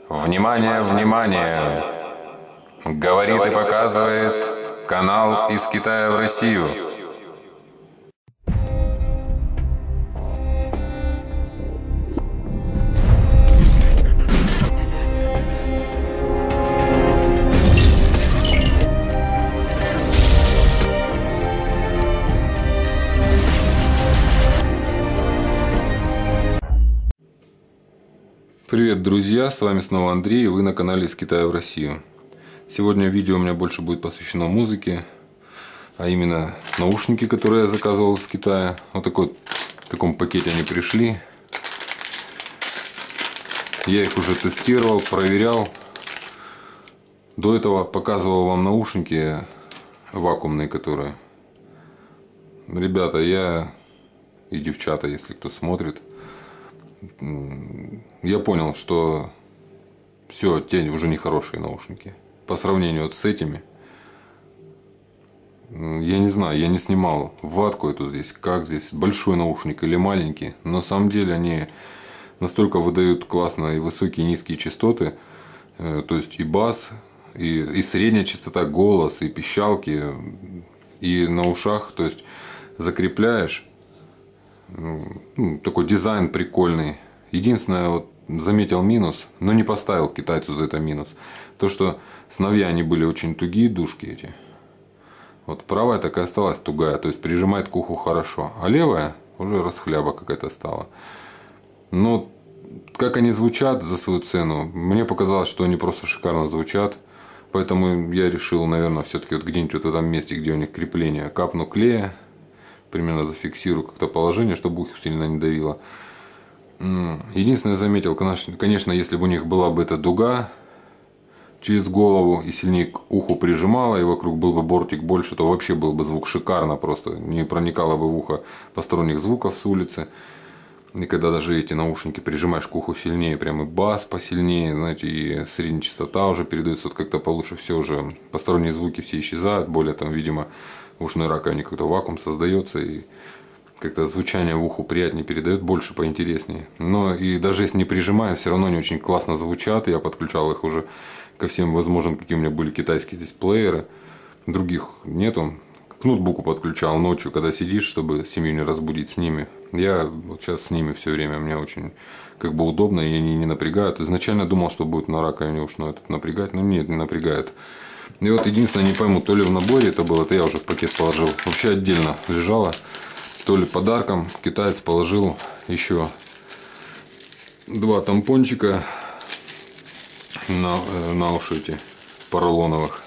Внимание, внимание! Говорит и показывает канал из Китая в Россию. Привет, друзья, с вами снова Андрей, и вы на канале из Китая в Россию. Сегодня видео у меня больше будет посвящено музыке, а именно наушники, которые я заказывал из Китая. Вот в таком пакете они пришли. Я их уже тестировал, проверял. До этого показывал вам наушники вакуумные, которые... Ребята, и девчата, если кто смотрит, я понял, что все, те уже не хорошие наушники. По сравнению вот с этими, я не знаю, я не снимал ватку эту здесь, как здесь, большой наушник или маленький. Но на самом деле они настолько выдают классно и высокие, и низкие частоты. То есть и бас, и средняя частота, голос, и пищалки, и на ушах. То есть закрепляешь. Такой дизайн прикольный. Единственное, вот заметил минус, но не поставил китайцу за это минус. То, что сновья они были очень тугие, дужки эти. Вот правая такая осталась тугая, то есть прижимает к уху хорошо. А левая уже расхляба какая-то стала. Но как они звучат за свою цену, мне показалось, что они просто шикарно звучат. Поэтому я решил, наверное, все-таки вот где-нибудь вот в этом месте, где у них крепление, капну клея. Примерно зафиксирую как-то положение, чтобы ухо сильно не давило. Единственное, заметил, конечно, если бы у них была бы эта дуга через голову и сильнее к уху прижимала, и вокруг был бы бортик больше, то вообще был бы звук шикарно, просто не проникало бы в ухо посторонних звуков с улицы. И когда даже эти наушники прижимаешь к уху сильнее, прям и бас посильнее, знаете, и средняя частота уже передается вот как-то получше, все уже, посторонние звуки все исчезают, более там, видимо, в ушной раковине какой-то вакуум создается, и как-то звучание в уху приятнее передает, больше поинтереснее. Но и даже если не прижимаю, все равно они очень классно звучат. Я подключал их уже ко всем возможным, какие у меня были китайские здесь плееры. Других нету. К ноутбуку подключал ночью, когда сидишь, чтобы семью не разбудить с ними. Я вот сейчас с ними все время, мне очень как бы удобно, и они не напрягают. Изначально думал, что будет на раковине ушной этот напрягать, но нет, не напрягает. И вот единственное, не пойму, то ли в наборе это было, это я уже в пакет положил. Вообще отдельно лежало. То ли подарком китаец положил еще 2 тампончика на уши эти поролоновых.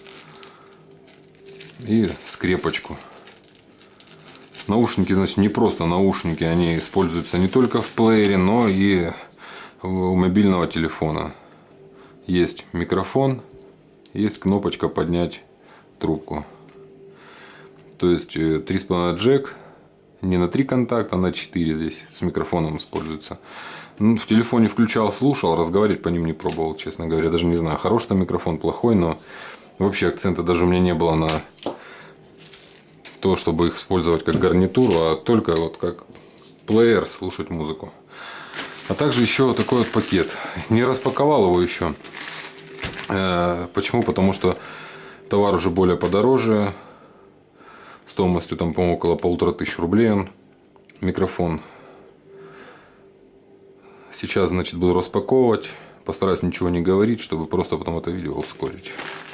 И скрепочку. Наушники, значит, не просто наушники, они используются не только в плеере, но и у мобильного телефона. Есть микрофон. Есть кнопочка поднять трубку. То есть 3,5 джек. Не на 3 контакта, а на 4 здесь с микрофоном используется. В телефоне включал, слушал, разговаривать по ним не пробовал, честно говоря. Даже не знаю, хороший там микрофон, плохой, но вообще акцента даже у меня не было на то, чтобы их использовать как гарнитуру, а только вот как плеер слушать музыку. А также еще вот такой вот пакет. Не распаковал его еще. Почему? Потому что товар уже более подороже. Стоимостью там, по-моему, около 1500 рублей он. Микрофон. Сейчас, значит, буду распаковывать. Постараюсь ничего не говорить, чтобы просто потом это видео ускорить.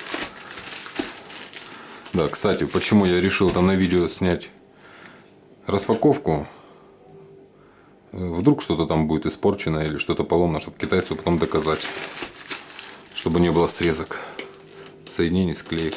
Да, кстати, почему я решил там на видео снять распаковку. Вдруг что-то там будет испорчено или что-то поломано, чтобы китайцу потом доказать. Чтобы не было срезок, соединений, склеек.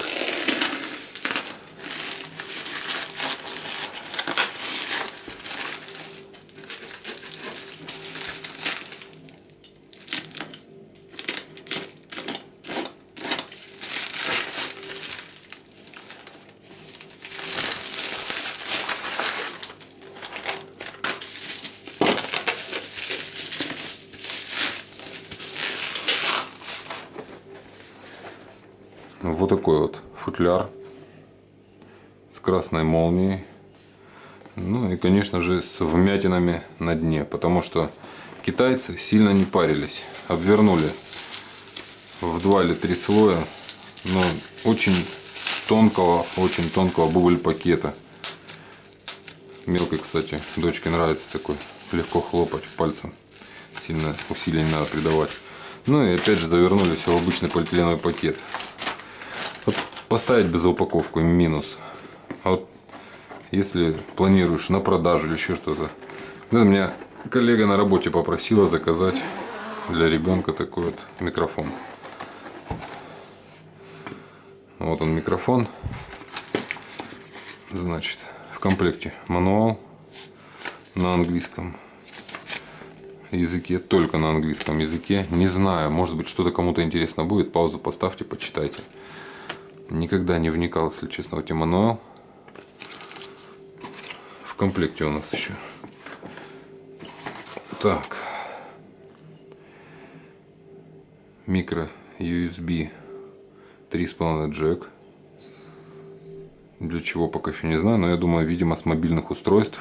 Вот такой вот футляр с красной молнией. Ну и, конечно же, с вмятинами на дне, потому что китайцы сильно не парились. Обвернули в 2 или 3 слоя, но очень тонкого бубль пакета. Мелкой, кстати, дочке нравится такой, легко хлопать пальцем, сильно усилий не надо придавать. Ну и опять же завернули все в обычный полиэтиленовый пакет. Вот поставить без упаковку минус. А вот если планируешь на продажу или еще что-то. Да, меня коллега на работе попросила заказать для ребенка такой вот микрофон. Вот он микрофон. Значит, в комплекте мануал на английском языке, только на английском языке. Не знаю, может быть, что-то кому-то интересно будет. Паузу поставьте, почитайте. Никогда не вникал, если честно, в эти мануал. В комплекте у нас еще. Так. Микро USB 3,5 джек. Для чего пока еще не знаю, но я думаю, видимо, с мобильных устройств.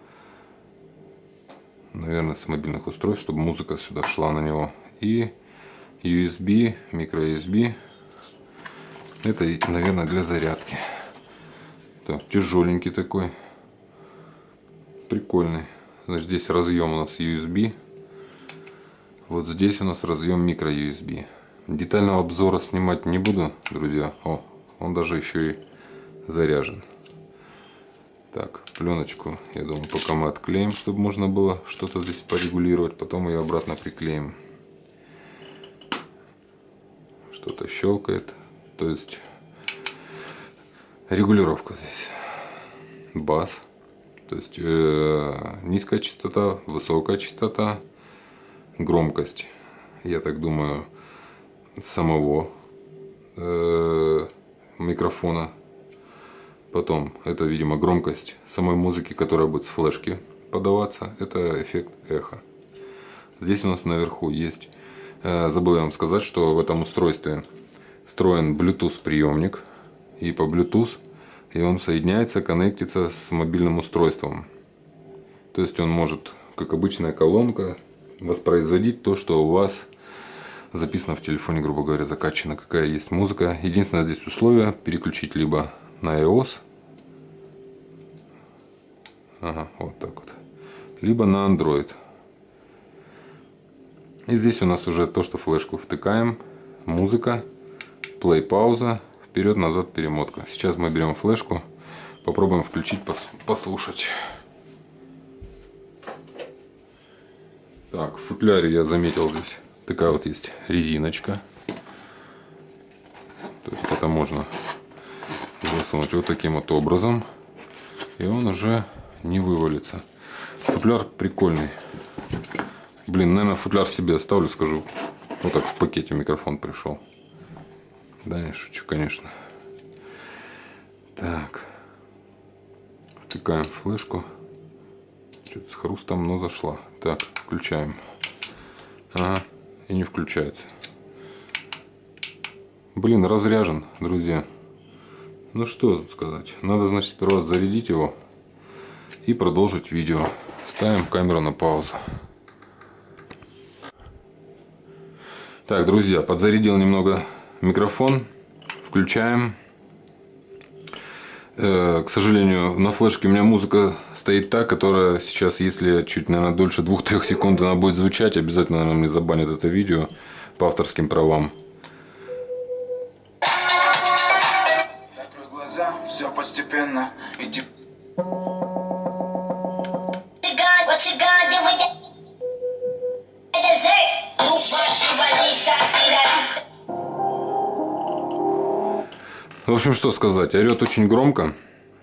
Наверное, с мобильных устройств, чтобы музыка сюда шла на него. И USB, микро USB. Это, наверное, для зарядки. Так, тяжеленький такой. Прикольный. Значит, здесь разъем у нас USB. Вот здесь у нас разъем микро USB. Детального обзора снимать не буду, друзья. О, он даже еще и заряжен. Так, пленочку, я думаю, пока мы отклеим, чтобы можно было что-то здесь порегулировать. Потом ее обратно приклеим. Что-то щелкает. То есть регулировка здесь. Бас. То есть низкая частота, высокая частота, громкость. Я так думаю, самого микрофона. Потом это, видимо, громкость самой музыки, которая будет с флешки подаваться. Это эффект эхо. Здесь у нас наверху есть, забыл я вам сказать, что в этом устройстве встроен Bluetooth приемник. И по Bluetooth и он соединяется, коннектится с мобильным устройством. То есть он может, как обычная колонка, воспроизводить то, что у вас записано в телефоне, грубо говоря, закачана, какая есть музыка. Единственное здесь условие переключить либо на iOS, ага, вот так вот, либо на Android. И здесь у нас уже то, что флешку втыкаем, музыка, плей, пауза, вперед, назад, перемотка. Сейчас мы берем флешку, попробуем включить, послушать. Так, в футляре я заметил здесь такая вот есть резиночка. То есть это можно засунуть вот таким вот образом, и он уже не вывалится. Футляр прикольный. Блин, наверное, футляр себе оставлю, скажу. Вот так в пакете микрофон пришел. Да, не шучу, конечно. Так. Втыкаем флешку. Что-то с хрустом, но зашла. Так, включаем. Ага, и не включается. Блин, разряжен, друзья. Ну что сказать. Надо, значит, сперва зарядить его и продолжить видео. Ставим камеру на паузу. Так, друзья, подзарядил немного микрофон. Включаем. К сожалению, на флешке у меня музыка стоит та, которая сейчас, если чуть, наверное, дольше 2-3 секунд она будет звучать, обязательно, наверное, мне забанят это видео по авторским правам. Все постепенно иди. В общем, что сказать, орет очень громко.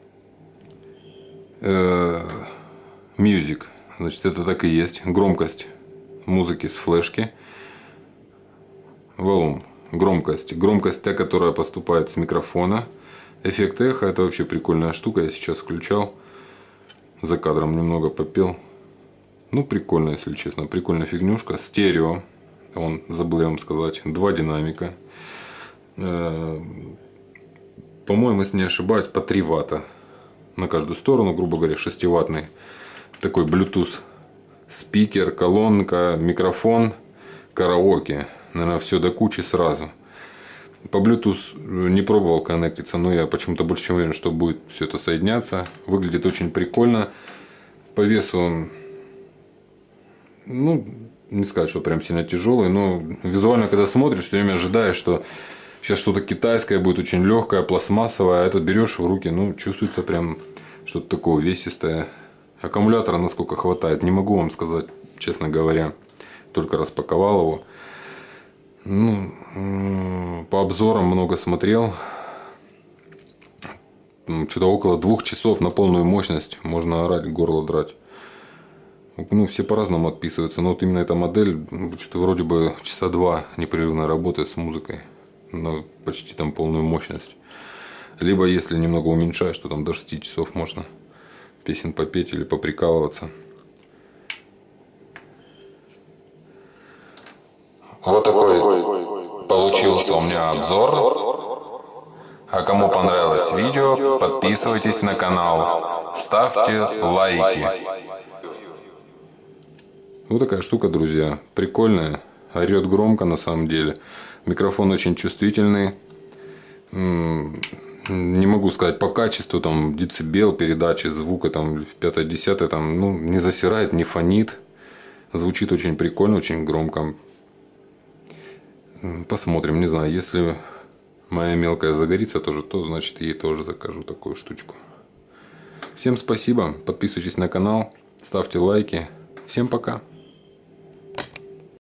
Music, значит, это так и есть. Громкость музыки с флешки. Volume, громкость. Громкость та, которая поступает с микрофона. Эффект эхо, это вообще прикольная штука. Я сейчас включал. За кадром немного попел. Ну, прикольно, если честно. Прикольная фигнюшка. Стерео. Он, забыл я вам сказать, 2 динамика. По-моему, если не ошибаюсь, по 3 ватта на каждую сторону, грубо говоря, 6-ваттный такой Bluetooth спикер, колонка, микрофон, караоке. Наверное, все до кучи сразу. По Bluetooth не пробовал коннектиться, но я почему-то больше чем уверен, что будет все это соединяться. Выглядит очень прикольно. По весу он, ну, не сказать, что прям сильно тяжелый, но визуально, когда смотришь, все время ожидаешь, что сейчас что-то китайское будет, очень легкое, пластмассовое, а этот берешь в руки, ну, чувствуется прям что-то такое увесистое. Аккумулятора насколько хватает, не могу вам сказать, честно говоря. Только распаковал его. Ну, по обзорам много смотрел. Что-то около 2 часов на полную мощность можно орать, горло драть. Ну, все по-разному отписываются. Но вот именно эта модель, что-то вроде бы часа 2 непрерывной работы с музыкой. На почти там полную мощность. Либо если немного уменьшаешь, то там до 6 часов можно песен попеть или поприкалываться. Вот такой получился у меня обзор. А кому понравилось видео, подписывайтесь на канал, ставьте лайки. Вот такая штука, друзья. Прикольная. Орет громко на самом деле. Микрофон очень чувствительный. Не могу сказать по качеству, там децибел передачи звука, там 5-10, там, ну, не засирает, не фонит. Звучит очень прикольно, очень громко. Посмотрим, не знаю, если моя мелкая загорится тоже, то значит ей тоже закажу такую штучку. Всем спасибо, подписывайтесь на канал, ставьте лайки. Всем пока.